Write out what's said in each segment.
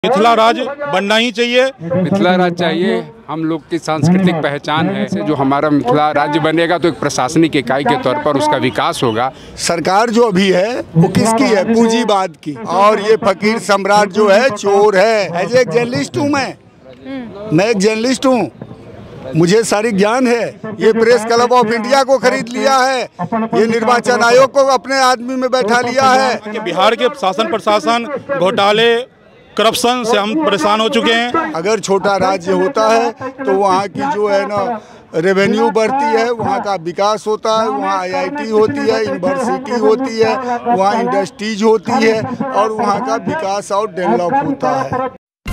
मिथिला राज बनना ही चाहिए। मिथिला राज चाहिए, हम लोग की सांस्कृतिक पहचान है। जो हमारा मिथिला राज्य बनेगा तो एक प्रशासनिक इकाई के तौर पर उसका विकास होगा। सरकार जो अभी है वो किसकी है? पूंजीवाद की। और ये फकीर सम्राट जो है चोर है। एज एक जर्नलिस्ट हूँ मैं एक जर्नलिस्ट हूँ, मुझे सारी ज्ञान है। ये प्रेस क्लब ऑफ इंडिया को खरीद लिया है, ये निर्वाचन आयोग को अपने आदमी में बैठा लिया है। बिहार के शासन प्रशासन घोटाले करप्शन से हम परेशान हो चुके हैं। अगर छोटा राज्य होता है तो वहाँ की जो है ना रेवेन्यू बढ़ती है, वहाँ का विकास होता है, वहाँ आईआईटी होती है, यूनिवर्सिटी होती है, वहाँ इंडस्ट्रीज होती है और वहाँ का विकास और डेवलप होता है।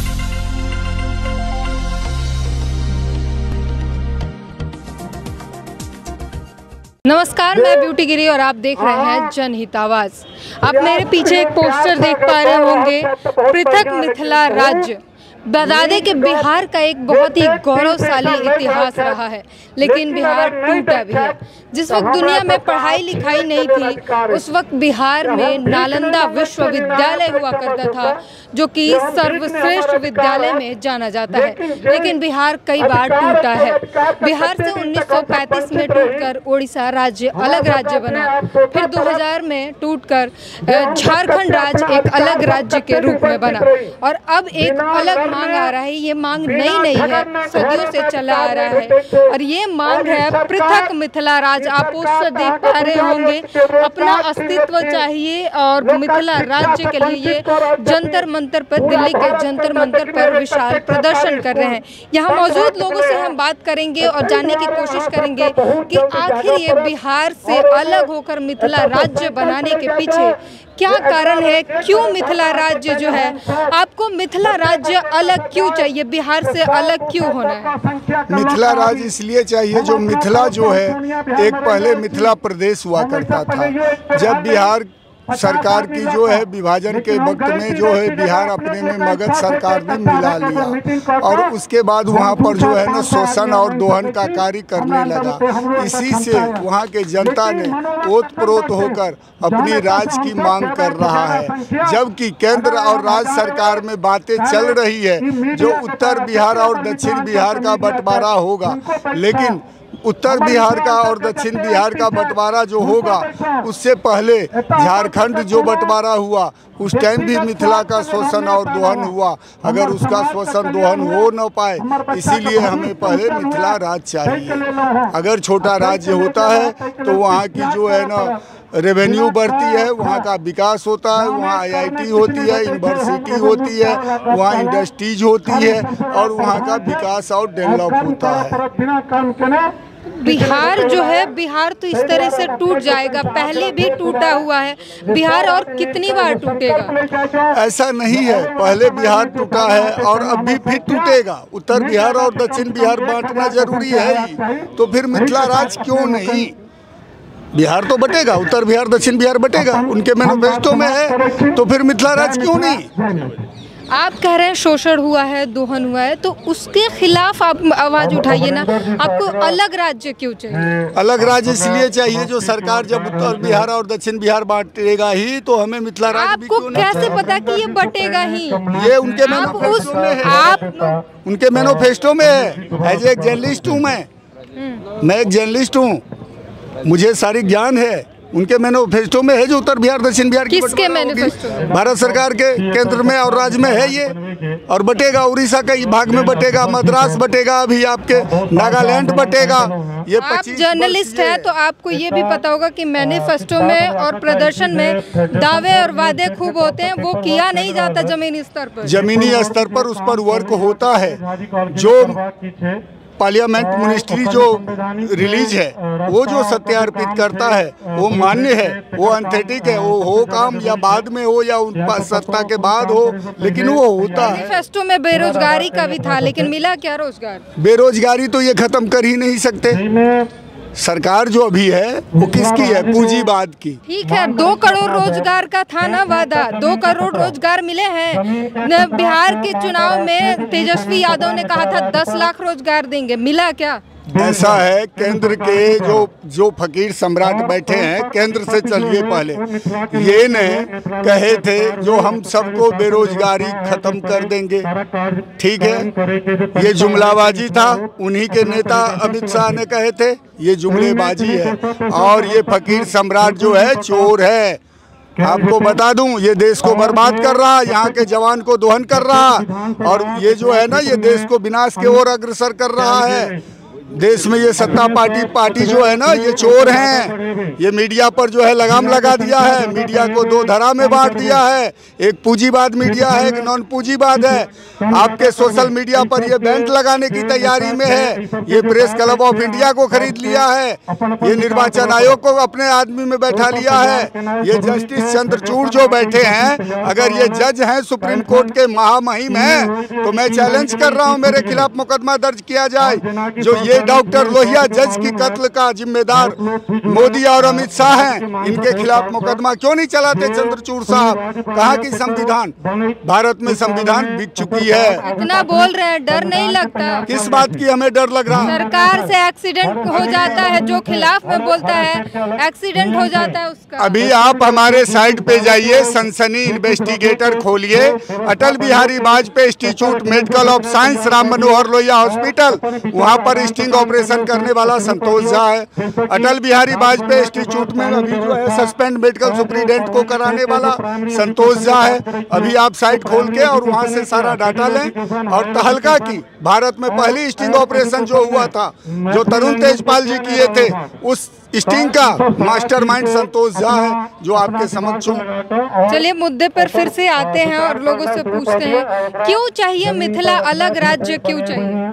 नमस्कार, मैं ब्यूटी गिरी और आप देख रहे हैं जनहित आवाज। आप मेरे पीछे एक पोस्टर देख पा रहे होंगे, पृथक मिथिला राज्य। बता दें कि बिहार का एक बहुत ही गौरवशाली इतिहास रहा है, लेकिन बिहार टूटा भी है। जिस वक्त दुनिया में पढ़ाई लिखाई नहीं थी, उस वक्त बिहार में नालंदा विश्वविद्यालय हुआ करता था, जो कि सर्वश्रेष्ठ विद्यालय में जाना जाता है। लेकिन बिहार कई बार टूटा है। बिहार से 1935 में टूटकर उड़ीसा राज्य अलग राज्य बना, फिर 2000 में टूटकर झारखंड राज्य एक अलग राज्य के रूप में बना और अब एक अलग मांग आ रहा है। ये मांग नई नहीं है, सदियों से चला आ रहा है और ये मांग है पृथक मिथिला राज। आप पोस्टर देख पा रहे होंगे, अपना अस्तित्व चाहिए और मिथिला राज्य के लिए ये जंतर मंतर पर, दिल्ली के जंतर मंतर पर विशाल प्रदर्शन कर रहे हैं। यहाँ मौजूद लोगों से हम बात करेंगे और जानने की कोशिश करेंगे कि आखिर ये बिहार से अलग होकर मिथिला राज्य बनाने के पीछे क्या कारण है, क्यों मिथिला राज्य जो है, आपको मिथिला राज्य अलग क्यों चाहिए, बिहार से अलग क्यों होना है? मिथिला राज्य इसलिए चाहिए, जो मिथिला जो है एक पहले मिथिला प्रदेश हुआ करता था। जब बिहार सरकार की जो है विभाजन के वक्त में जो है बिहार अपने में मगध सरकार ने मिला लिया और उसके बाद वहाँ पर जो है ना शोषण और दोहन का कार्य करने लगा। इसी से वहाँ के जनता ने ओतप्रोत होकर अपनी राज की मांग कर रहा है। जबकि केंद्र और राज्य सरकार में बातें चल रही है जो उत्तर बिहार और दक्षिण बिहार का बंटवारा होगा, लेकिन उत्तर बिहार का और दक्षिण बिहार का बंटवारा जो होगा उससे पहले झारखंड जो बंटवारा हुआ उस टाइम भी मिथिला का शोषण और दोहन हुआ। अगर उसका शोषण दोहन हो न पाए, इसीलिए हमें पहले मिथिला राज्य चाहिए। अगर छोटा राज्य होता है तो वहाँ की जो है ना रेवेन्यू बढ़ती है, वहाँ का विकास होता है, वहाँ आईआईटी होती है, यूनिवर्सिटी होती है, वहाँ इंडस्ट्रीज होती है और वहाँ का विकास और डेवलप होता है। बिहार जो है, बिहार तो इस तरह से टूट जाएगा, पहले भी टूटा हुआ है। बिहार और कितनी बार टूटेगा? ऐसा नहीं है, पहले बिहार टूटा है और अभी फिर टूटेगा। उत्तर बिहार और दक्षिण बिहार बांटना जरूरी है ही, तो फिर मिथिला राज्य क्यों नहीं? बिहार तो बटेगा, उत्तर बिहार दक्षिण बिहार बटेगा, उनके मैनिफेस्टो में है, तो फिर मिथिला राज्य क्यों नहीं? आप कह रहे हैं शोषण हुआ है, दोहन हुआ है, तो उसके खिलाफ आप आवाज उठाइए ना। आपको अलग राज्य क्यों चाहिए? अलग राज्य इसलिए चाहिए, जो सरकार जब उत्तर बिहार और दक्षिण बिहार बांटेगा ही तो हमें मिथिला राज्य भी क्यों नहीं? आपको कैसे पता कि ये बटेगा ही? ये उनके मैनिफेस्टो में है, उनके मैनिफेस्टो में है। एज एक जर्नलिस्ट हूँ मैं एक जर्नलिस्ट हूँ, मुझे सारी ज्ञान है। उनके मैनिफेस्टो में है जो उत्तर बिहार दक्षिण बिहार की किसके मैनिफेस्टो? भारत सरकार के केंद्र में और राज्य में है ये, और बटेगा। उड़ीसा का भाग में बटेगा, मद्रास बटेगा, अभी आपके नागालैंड बटेगा। ये आप जर्नलिस्ट है तो आपको ये भी पता होगा कि मैनिफेस्टो में और प्रदर्शन में दावे और वादे खूब होते हैं, वो किया नहीं जाता जमीनी स्तर पर। जमीनी स्तर पर उस पर वर्क होता है। जो पार्लियामेंट मिनिस्ट्री जो रिलीज है वो जो सत्यार्पित करता है वो मान्य है, वो एंथेटिक है। वो हो काम या बाद में हो या उन सत्ता के बाद हो, लेकिन वो होता है। मैनिफेस्टो में बेरोजगारी का भी था, लेकिन मिला क्या रोजगार? बेरोजगारी तो ये खत्म कर ही नहीं सकते। सरकार जो अभी है वो किसकी है? पूंजीवाद की। ठीक है, 2 करोड़ रोजगार का था ना वादा, 2 करोड़ रोजगार मिले हैं। बिहार के चुनाव में तेजस्वी यादव ने कहा था 10 लाख रोजगार देंगे, मिला क्या? ऐसा है, केंद्र के जो फकीर सम्राट बैठे हैं, केंद्र से चलिए पहले ये ने कहे थे जो हम सबको बेरोजगारी खत्म कर देंगे, ठीक है, ये जुमलाबाजी था। उन्हीं के नेता अमित शाह ने कहे थे, ये जुमलेबाजी है। और ये फकीर सम्राट जो है चोर है। आपको बता दूं, ये देश को बर्बाद कर रहा, यहाँ के जवान को दोहन कर रहा, और ये जो है ना, ये देश को विनाश की ओर अग्रसर कर रहा है। देश में ये सत्ता पार्टी जो है ना, ये चोर हैं। ये मीडिया पर जो है लगाम लगा दिया है, मीडिया को दो धरा में बांट दिया है। एक पूंजीवाद मीडिया है, एक नॉन पूंजीवाद है। आपके सोशल मीडिया पर ये बैंड लगाने की तैयारी में है। ये प्रेस क्लब ऑफ इंडिया को खरीद लिया है, ये निर्वाचन आयोग को अपने आदमी में बैठा लिया है। ये जस्टिस चंद्रचूड़ जो बैठे हैं, अगर ये जज हैं, सुप्रीम कोर्ट के महामहिम हैं, तो मैं चैलेंज कर रहा हूं मेरे खिलाफ मुकदमा दर्ज किया जाए। जो ये डॉक्टर लोहिया जज की कत्ल का जिम्मेदार मोदी और अमित शाह हैं, इनके खिलाफ मुकदमा क्यों नहीं चलाते चंद्रचूड़ साहब? कहा कि संविधान, भारत में संविधान बिक चुकी है। इतना बोल रहे हैं, डर नहीं लगता? किस बात की हमें डर लग रहा? सरकार से एक्सीडेंट हो जाता है, जो खिलाफ में बोलता है एक्सीडेंट हो जाता है उसका। अभी आप हमारे साइट पे जाइए, सनसनी इन्वेस्टिगेटर खोलिए, Atal Bihari Vajpayee institute medical of science Ram Manohar Lohia hospital, वहाँ पर स्टिंग ऑपरेशन करने वाला संतोष झा है। अटल बिहारी वाजपेयी इंस्टीट्यूट में अभी जो है सस्पेंड मेडिकल सुप्रीडेंट को कराने वाला संतोष झा है। अभी आप साइट खोल के और वहां से सारा डाटा लें। और तहलका की भारत में पहली स्टिंग ऑपरेशन जो हुआ था, जो तरुण तेजपाल जी किए थे, उस स्टिंग का मास्टरमाइंड संतोष झा है, जो आपके समक्ष हूं। चलिए मुद्दे पर फिर से आते हैं और लोगों से पूछते हैं, क्यों चाहिए मिथिला अलग राज्य, क्यों चाहिए?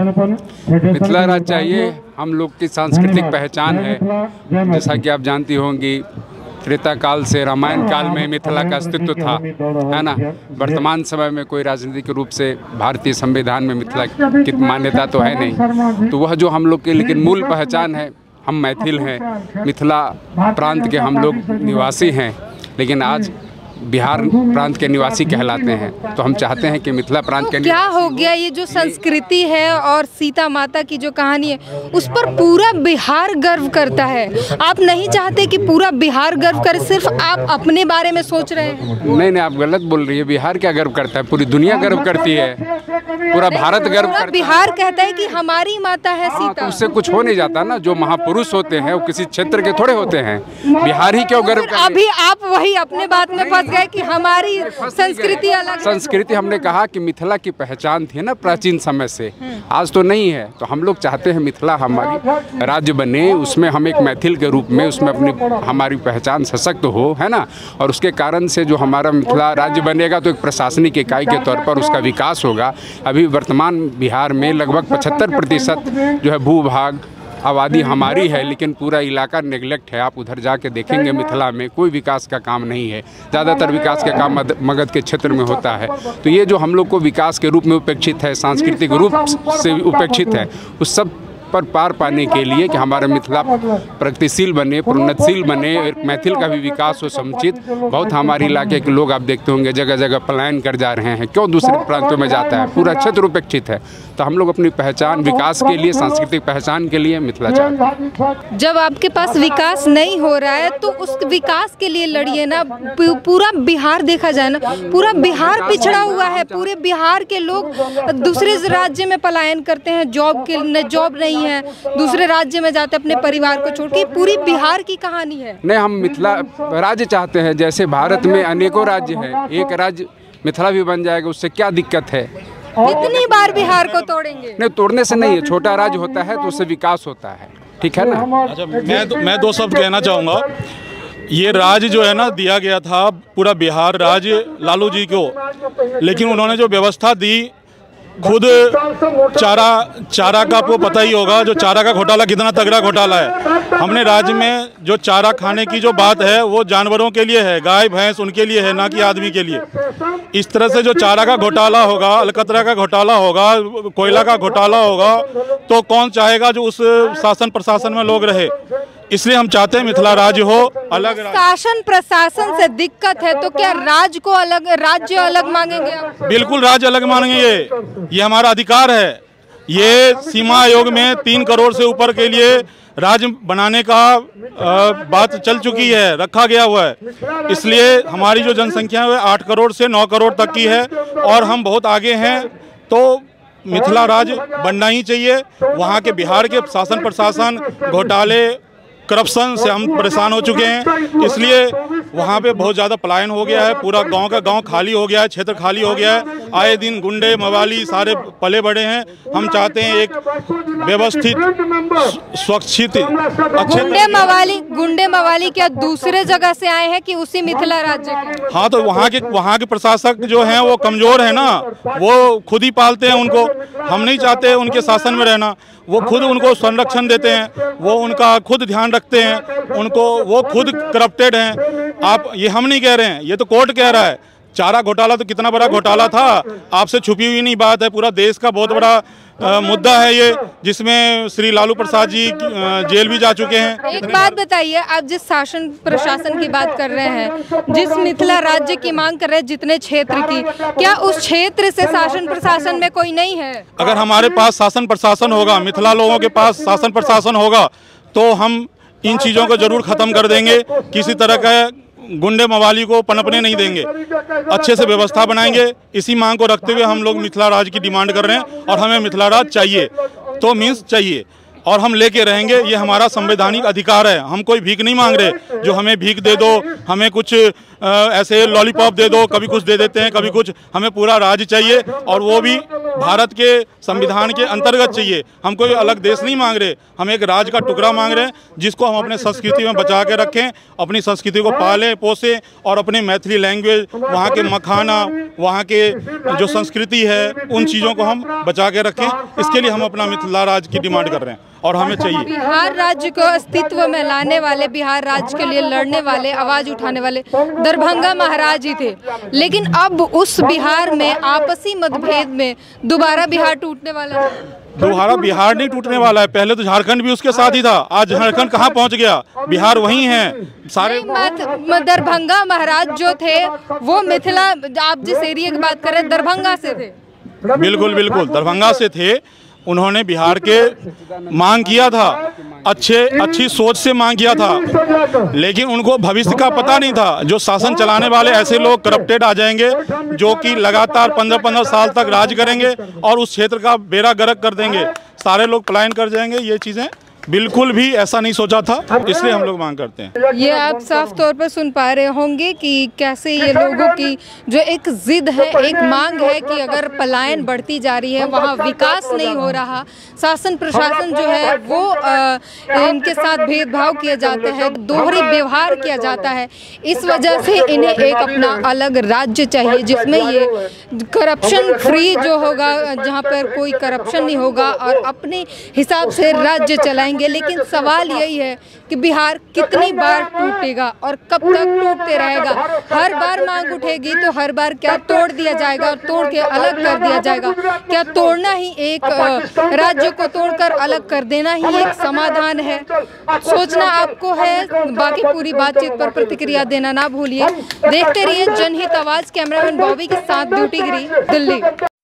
मिथिला राज्य चाहिए, हम लोग की सांस्कृतिक पहचान है। जैसा कि आप जानती होंगी, त्रेता काल से रामायण काल में मिथिला का अस्तित्व था, है ना। वर्तमान समय में कोई राजनीतिक रूप से भारतीय संविधान में मिथिला की मान्यता तो है नहीं, तो वह जो हम लोग की लेकिन मूल पहचान है। हम मैथिल हैं, मिथिला प्रांत के हम लोग निवासी हैं, लेकिन आज बिहार प्रांत के निवासी कहलाते हैं। तो हम चाहते हैं कि मिथिला प्रांत के क्या हो गया, ये जो संस्कृति है और सीता माता की जो कहानी है, उस पर पूरा बिहार गर्व करता है। आप नहीं चाहते कि पूरा बिहार गर्व करे, सिर्फ आप अपने बारे में सोच रहे हैं? नहीं, आप गलत बोल रही है। बिहार क्या गर्व करता है? पूरी दुनिया गर्व करती है, पूरा भारत गर्व करता है। बिहार कहता है कि हमारी माता है सीता। तो उससे कुछ हो नहीं जाता ना। जो महापुरुष होते हैं वो किसी क्षेत्र के थोड़े होते हैं। बिहार ही क्यों गर्व करे? अभी आप वही अपने बात में फंस गए कि हमारी संस्कृति अलग। संस्कृति हमने कहा कि मिथिला की पहचान थी ना प्राचीन समय से, आज तो नहीं है। तो हम लोग चाहते हैं मिथिला हमारी राज्य बने, उसमें हम एक मैथिल के रूप में उसमें अपनी हमारी पहचान सशक्त हो, है ना। और उसके कारण से जो हमारा मिथिला राज्य बनेगा तो एक प्रशासनिक इकाई के तौर पर उसका विकास होगा। अभी वर्तमान बिहार में लगभग 75% जो है भूभाग आबादी हमारी है, लेकिन पूरा इलाका नेग्लेक्ट है। आप उधर जाके देखेंगे मिथिला में कोई विकास का काम नहीं है। ज़्यादातर विकास का काम मगध के क्षेत्र में होता है। तो ये जो हम लोग को विकास के रूप में उपेक्षित है, सांस्कृतिक रूप से उपेक्षित है, उस सब पर पार पाने के लिए कि हमारा मिथिला प्रगतिशील बने, प्रोन्नतशील बने, मैथिल का भी विकास हो समुचित। बहुत हमारे इलाके के लोग आप देखते होंगे जगह जगह पलायन कर जा रहे हैं। क्यों दूसरे प्रांतों में जाता है? पूरा क्षेत्र उपेक्षित है। तो हम लोग अपनी पहचान, विकास के लिए, सांस्कृतिक पहचान के लिए मिथिला चाहते हैं। जब आपके पास विकास नहीं हो रहा है तो उस विकास के लिए लड़िए ना। पूरा बिहार देखा जाए ना, पूरा बिहार पिछड़ा हुआ है। पूरे बिहार के लोग दूसरे राज्य में पलायन करते हैं, जॉब नहीं है, दूसरे राज्य में जाते अपने परिवार को छोड़ के। पूरी बिहार की कहानी है। नहीं, हम मिथिला राज्य चाहते हैं। जैसे भारत में अनेकों राज्य हैं, एक राज्य मिथिला भी बन जाएगा, उससे क्या दिक्कत है? कितनी बार बिहार को तोड़ेंगे? नहीं, तोड़ने से नहीं है। छोटा राज्य होता है तो उससे विकास होता है, ठीक है ना। अच्छा, मैं दो शब्द कहना चाहूँगा। ये राज्य जो है ना दिया गया था पूरा बिहार राज्य लालू जी को, लेकिन उन्होंने जो व्यवस्था दी, खुद चारा का आपको पता ही होगा, जो चारा का घोटाला कितना तगड़ा घोटाला है। हमने राज्य में जो चारा खाने की जो बात है वो जानवरों के लिए है, गाय भैंस उनके लिए है, ना कि आदमी के लिए। इस तरह से जो चारा का घोटाला होगा, अलकतरा का घोटाला होगा, कोयला का घोटाला होगा, तो कौन चाहेगा जो उस शासन प्रशासन में लोग रहे। इसलिए हम चाहते हैं मिथिला राज्य हो अलग। शासन प्रशासन से दिक्कत है तो क्या राज्य को अलग, राज्य अलग मांगेंगे आप? बिल्कुल राज्य अलग मांगेंगे, ये हमारा अधिकार है। ये सीमा आयोग में 3 करोड़ से ऊपर के लिए राज्य बनाने का बात चल चुकी है, रखा गया हुआ है। इसलिए हमारी जो जनसंख्या है 8 करोड़ से 9 करोड़ तक की है और हम बहुत आगे हैं। तो मिथिला राज्य बनना ही चाहिए। वहाँ के बिहार के शासन प्रशासन घोटाले करप्शन से हम परेशान हो चुके हैं, इसलिए वहाँ पे बहुत ज़्यादा पलायन हो गया है। पूरा गांव का गांव खाली हो गया है, क्षेत्र खाली हो गया है। आए दिन गुंडे मवाली सारे पले बड़े हैं। हम चाहते हैं एक व्यवस्थित सुरक्षित अच्छे गुंडे मवाली क्या दूसरे जगह से आए हैं कि उसी मिथिला राज्य के? हाँ, तो वहाँ के प्रशासक जो हैं वो कमज़ोर है ना, वो खुद ही पालते हैं उनको। हम नहीं चाहते उनके शासन में रहना। वो खुद उनको संरक्षण देते हैं, वो उनका खुद ध्यान रखते हैं, उनको वो खुद करप्टेड हैं। आप ये हम नहीं कह रहे हैं, ये तो कोर्ट कह रहा है। चारा घोटाला तो कितना बड़ा घोटाला था, आपसे छुपी हुई नहीं बात है। पूरा देश का बहुत बड़ा मुद्दा है ये, जिसमें श्री लालू प्रसाद जी जेल भी जा चुके हैं। एक बात बताइए, आप जिस शासन प्रशासन की बात कर रहे हैं, जिस मिथिला राज्य की मांग कर रहे हैं, जितने क्षेत्र की, क्या उस क्षेत्र से शासन प्रशासन में कोई नहीं है? अगर हमारे पास शासन प्रशासन होगा, मिथिला लोगों के पास शासन प्रशासन होगा, तो हम इन चीज़ों को जरूर ख़त्म कर देंगे। किसी तरह का गुंडे मवाली को पनपने नहीं देंगे, अच्छे से व्यवस्था बनाएंगे। इसी मांग को रखते हुए हम लोग मिथिला राज्य की डिमांड कर रहे हैं और हमें मिथिला राज्य चाहिए, तो मीन्स चाहिए, और हम लेके रहेंगे। ये हमारा संवैधानिक अधिकार है। हम कोई भीख नहीं मांग रहे, जो हमें भीख दे दो, हमें कुछ ऐसे लॉलीपॉप दे दो, कभी कुछ दे देते हैं, कभी कुछ। हमें पूरा राज्य चाहिए और वो भी भारत के संविधान के अंतर्गत चाहिए। हम कोई अलग देश नहीं मांग रहे, हम एक राज्य का टुकड़ा मांग रहे हैं, जिसको हम अपने संस्कृति में बचा के रखें, अपनी संस्कृति को पालें पोसें और अपनी मैथिली लैंग्वेज, वहाँ के मखाना, वहाँ के जो संस्कृति है, उन चीज़ों को हम बचा के रखें। इसके लिए हम अपना मिथिला राज्य की डिमांड कर रहे हैं और हमें चाहिए। बिहार राज्य को अस्तित्व में लाने वाले, बिहार राज्य के लिए लड़ने वाले, आवाज उठाने वाले दरभंगा महाराज ही थे। लेकिन अब उस बिहार में आपसी मतभेद में दोबारा बिहार टूटने वाला है। दोबारा बिहार नहीं टूटने वाला है। पहले तो झारखंड भी उसके साथ ही था, आज झारखंड कहाँ पहुँच गया? बिहार वहीं है सारे। दरभंगा महाराज जो थे वो मिथिला, आप जिस एरिया की बात कर रहे हैं, दरभंगा से थे। बिल्कुल बिल्कुल, दरभंगा से थे। उन्होंने बिहार के मांग किया था, अच्छी सोच से मांग किया था, लेकिन उनको भविष्य का पता नहीं था। जो शासन चलाने वाले ऐसे लोग करप्टेड आ जाएंगे, जो कि लगातार 15-15 साल तक राज करेंगे और उस क्षेत्र का बेड़ा गर्क कर देंगे, सारे लोग पलायन कर जाएंगे। ये चीज़ें बिल्कुल भी ऐसा नहीं सोचा था, इसलिए हम लोग मांग करते हैं। ये आप साफ तौर पर सुन पा रहे होंगे कि कैसे ये लोगों की जो एक जिद है, एक मांग है कि अगर पलायन बढ़ती जा रही है, वहाँ विकास नहीं हो रहा, शासन प्रशासन जो है वो इनके साथ भेदभाव किया जाता है, दोहरी व्यवहार किया जाता है। इस वजह से इन्हें एक अपना अलग राज्य चाहिए, जिसमें ये करप्शन फ्री जो होगा, जहाँ पर कोई करप्शन नहीं होगा और अपने हिसाब से राज्य चलाएंगे। लेकिन सवाल यही है कि बिहार कितनी बार टूटेगा और कब तक टूटते रहेगा? हर बार मांग उठेगी तो हर बार क्या तोड़ दिया जाएगा और तोड़ के अलग कर दिया जाएगा? क्या तोड़ना ही एक राज्य को तोड़कर अलग कर देना ही एक समाधान है? सोचना आपको है। बाकी पूरी बातचीत पर प्रतिक्रिया देना ना भूलिए। देखते रहिए जनहित आवाज। कैमरामैन बॉबी के साथ ड्यूटी गिरी, दिल्ली।